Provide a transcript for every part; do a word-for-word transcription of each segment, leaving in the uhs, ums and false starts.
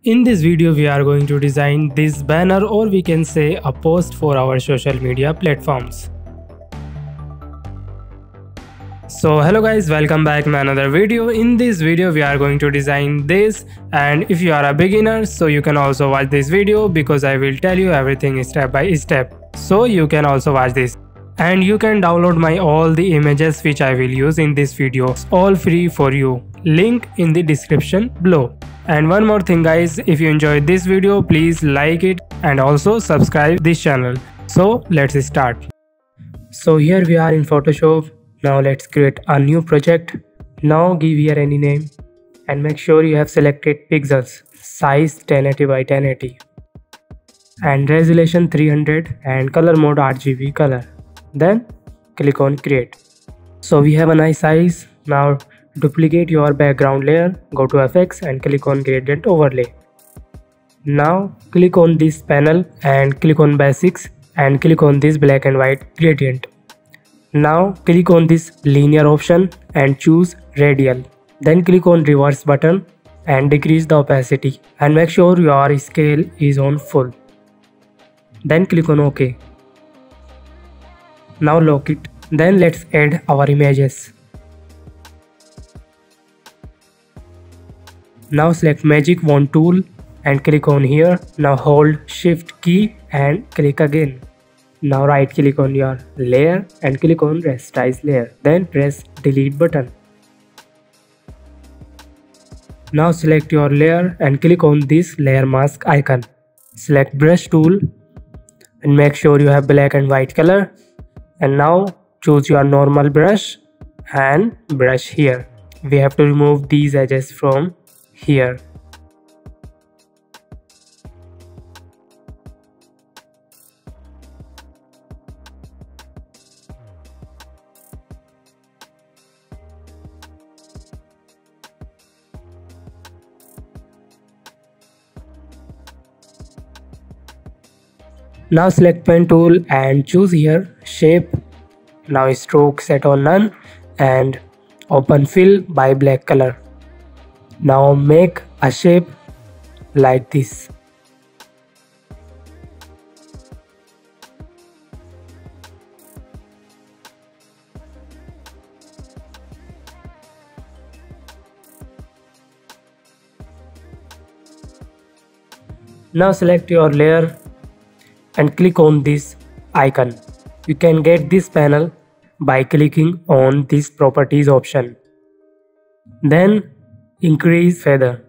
In this video we are going to design this banner, or we can say a post for our social media platforms. So hello guys, welcome back to another video. In this video we are going to design this, and if you are a beginner, so you can also watch this video because I will tell you everything step by step. So you can also watch this. And you can download my all the images which I will use in this video, all free for you. Link in the description below. And one more thing guys, if you enjoyed this video, please like it and also subscribe this channel. So let's start. So here we are in Photoshop. Now let's create a new project. Now give here any name and make sure you have selected pixels, size ten eighty by ten eighty and resolution three hundred and color mode R G B color. Then click on create. So we have a nice size. Now duplicate your background layer, go to F X and click on gradient overlay. Now click on this panel and click on basics and click on this black and white gradient. Now click on this linear option and choose radial. Then click on reverse button and decrease the opacity and make sure your scale is on full. Then click on OK. Now lock it. Then let's add our images. Now select magic wand tool and click on here. Now hold shift key and click again. Now right click on your layer and click on rasterize layer. Then press delete button. Now select your layer and click on this layer mask icon. Select brush tool and make sure you have black and white color. And now choose your normal brush and brush here. We have to remove these edges from here. Now select pen tool and choose here shape. Now stroke set on none and open fill by black color. Now make a shape like this. Now select your layer and click on this icon. You can get this panel by clicking on this properties option. Then increase feather.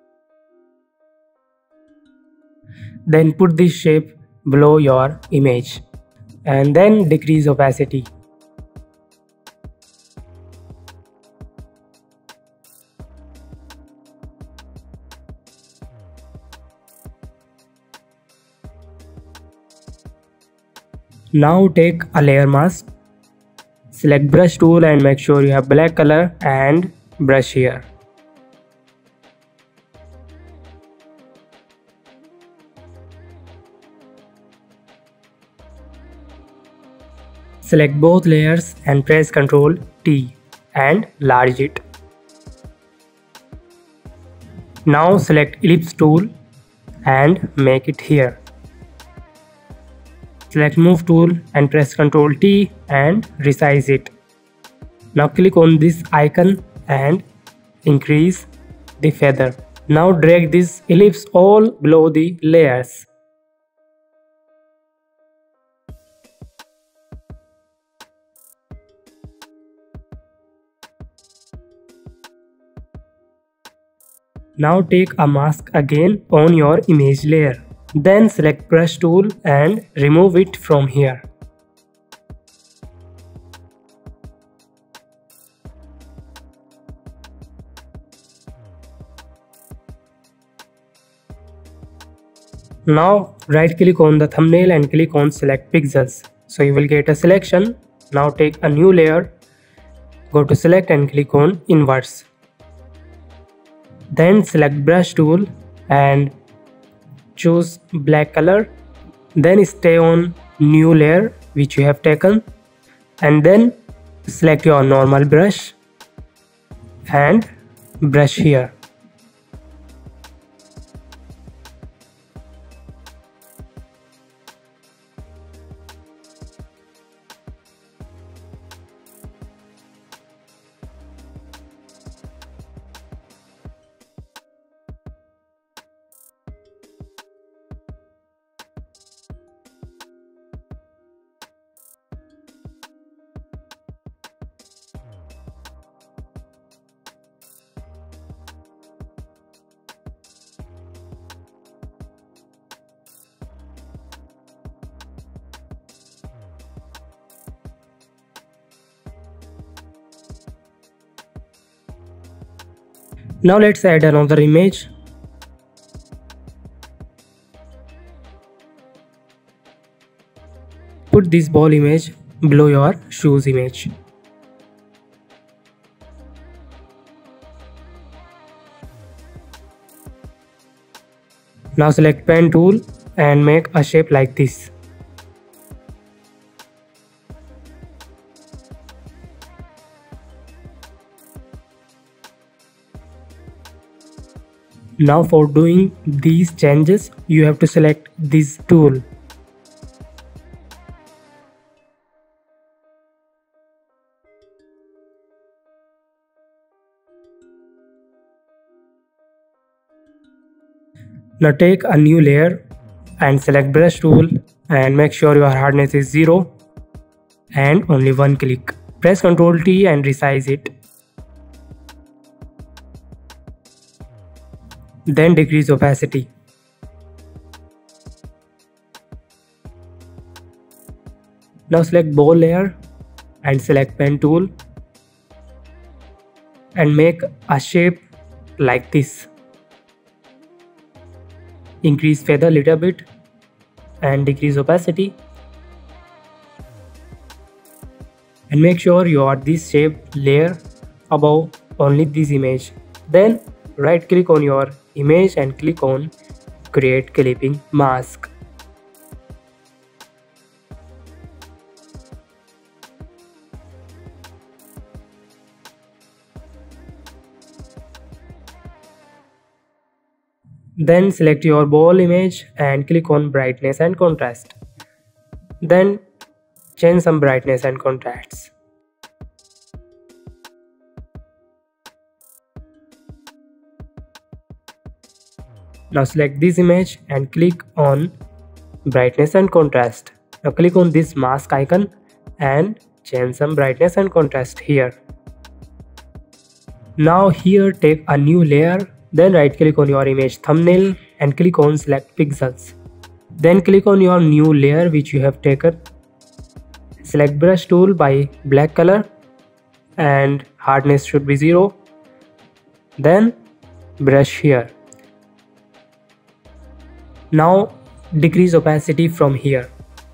Then put this shape below your image and then decrease opacity. Now take a layer mask, select brush tool and make sure you have black color and brush here. Select both layers and press control T and enlarge it. Now select ellipse tool and make it here. Select move tool and press control T and resize it. Now click on this icon and increase the feather. Now drag this ellipse all below the layers. Now take a mask again on your image layer. Then select brush tool and remove it from here. Now right click on the thumbnail and click on select pixels. So you will get a selection. Now take a new layer, go to select and click on inverse. Then select brush tool and choose black color. Then stay on new layer which you have taken and then select your normal brush and brush here. Now let's add another image. Put this ball image below your shoes image. Now select pen tool and make a shape like this. Now for doing these changes, you have to select this tool. Now take a new layer and select brush tool and make sure your hardness is zero and only one click. Press Ctrl T and resize it. Then decrease opacity. Now select ball layer and select pen tool and make a shape like this. Increase feather a little bit and decrease opacity. And make sure you are this shape layer above only this image. Then right click on your image and click on create clipping mask. Then select your ball image and click on brightness and contrast. Then change some brightness and contrasts. Now select this image and click on brightness and contrast. Now click on this mask icon and change some brightness and contrast here. Now here take a new layer, then right click on your image thumbnail and click on select pixels. Then click on your new layer which you have taken. Select brush tool by black color and hardness should be zero. Then brush here. Now decrease opacity from here.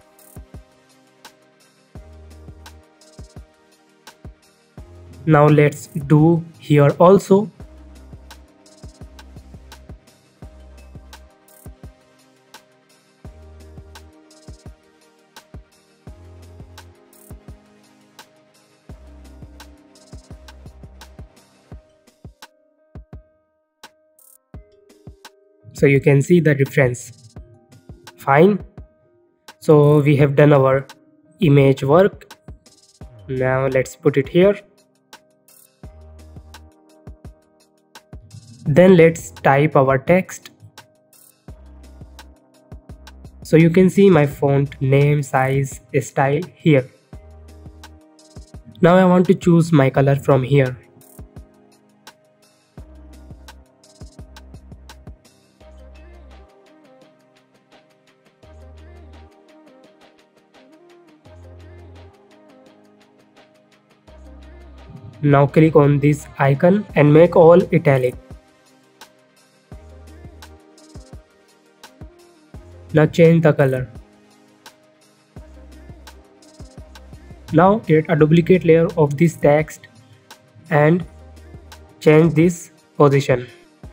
Now let's do here also. So you can see the difference. Fine. So we have done our image work. Now let's put it here. Then let's type our text. So you can see my font name, size, style here. Now I want to choose my color from here. Now click on this icon and make all italic. Now change the color. Now create a duplicate layer of this text and change this position.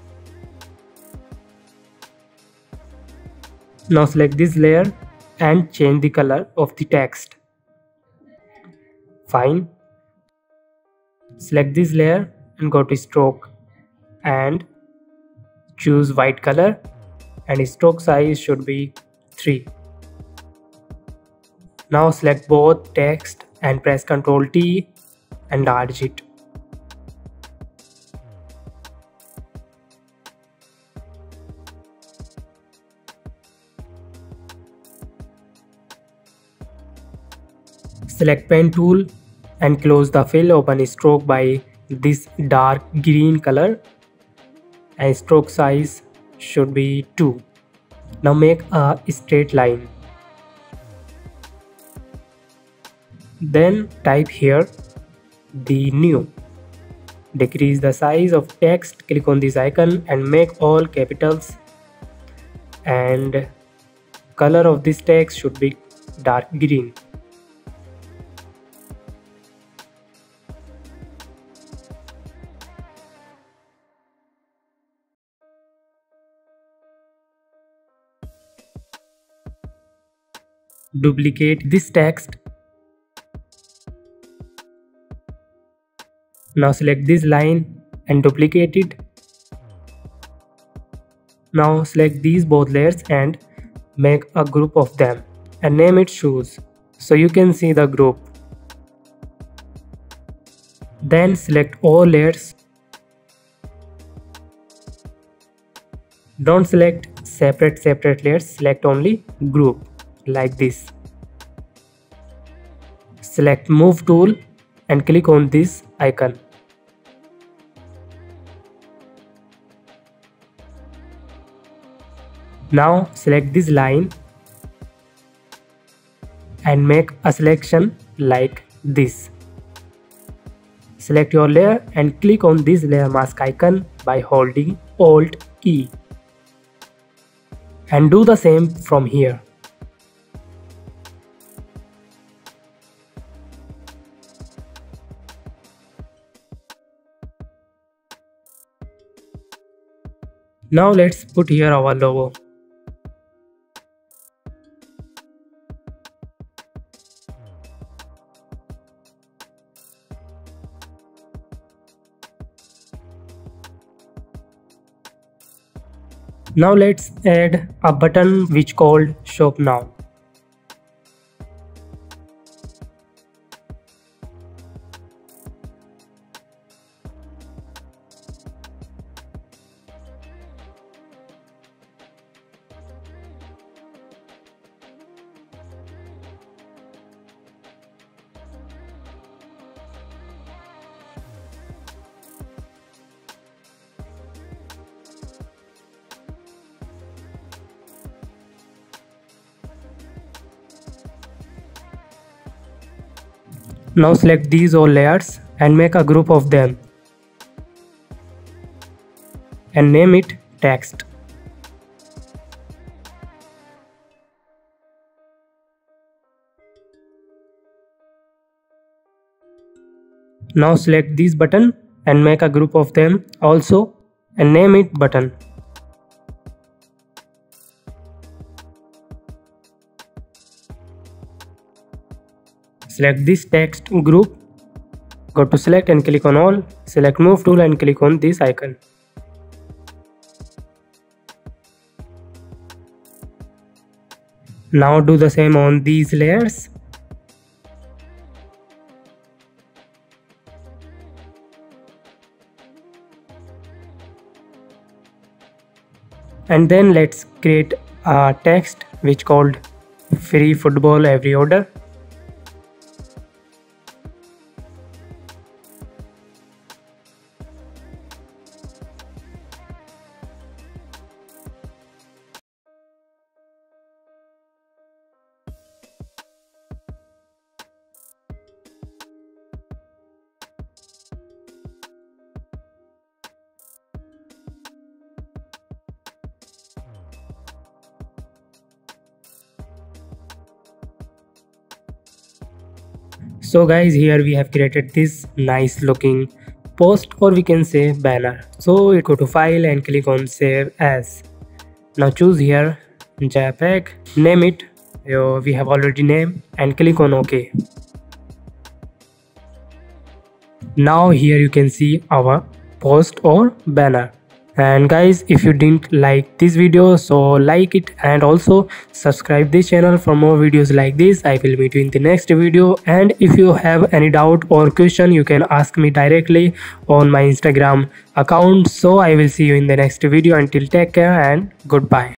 Now select this layer and change the color of the text. Fine. Select this layer and go to stroke and choose white color and stroke size should be three. Now select both text and press Ctrl T and enlarge it. Select pen tool and close the fill, open stroke by this dark green color and stroke size should be two. Now make a straight line. Then type here the new. Decrease the size of text, click on this icon and make all capitals, and color of this text should be dark green. Duplicate this text. Now select this line and duplicate it. Now select these both layers and make a group of them and name it shoes so you can see the group. Then select all layers. Don't select separate separate layers, select only group like this. Select move tool and click on this icon. Now select this line and make a selection like this. Select your layer and click on this layer mask icon by holding Alt key. And do the same from here. Now let's put here our logo. Now let's add a button which called shop now. Now select these all layers and make a group of them and name it text. Now select this button and make a group of them also and name it button. Select this text group, go to select and click on all, select move tool and click on this icon. Now do the same on these layers. And then let's create a text which called free football every order. So guys, here we have created this nice looking post, or we can say banner. So you go to file and click on save as. Now choose here JPEG, name it, uh, we have already named, and click on OK. Now here you can see our post or banner. And guys, if you didn't like this video, so like it and also subscribe this channel for more videos like this. I will meet you in the next video, and if you have any doubt or question, you can ask me directly on my Instagram account. So I will see you in the next video. Until take care and goodbye.